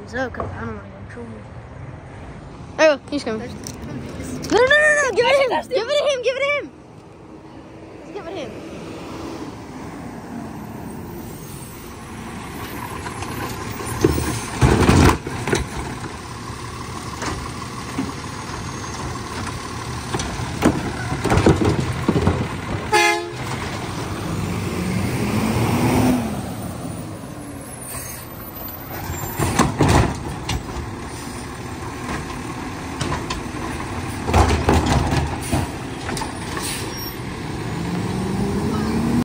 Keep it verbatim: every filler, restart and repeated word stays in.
these up because I don't want to get in trouble. Oh, he's coming. No, no, no, no, give it to him. Give it to him. Give it to him. Give it to him.